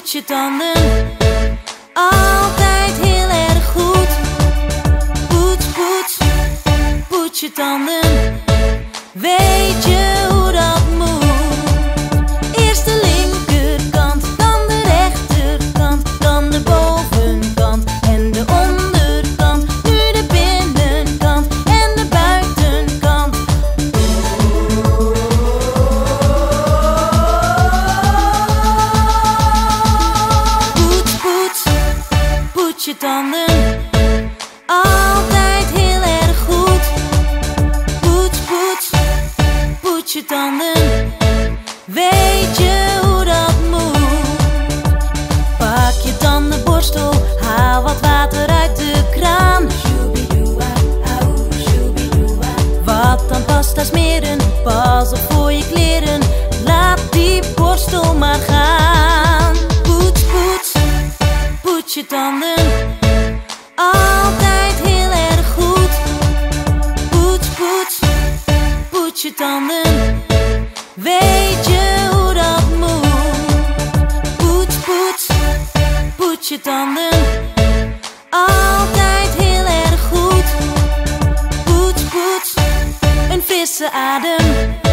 poets je tanden. Altijd heel erg goed. Poets, poets, poets je tanden. Weet je hoe dat moet? Eerst de linkerkant, dan de rechterkant, dan de bovenkant en de onderkant. Nu de binnenkant en de buitenkant. Poets, poets, poets je tanden. Altijd heel erg goed. Poets, poets, poets je tanden. Weet je hoe dat moet? Pak je tandenborstel, haal wat water uit de kraan. Wat tandpasta smeren, pas op voor je kleren. Laat die borstel maar gaan. Poets, poets, poets je tanden. Altijd heel erg goed. Poets, poets, poets je tanden. Weet je hoe dat moet? Poets, poets, poets je tanden. Altijd heel erg goed. Poets, poets, een frisse adem.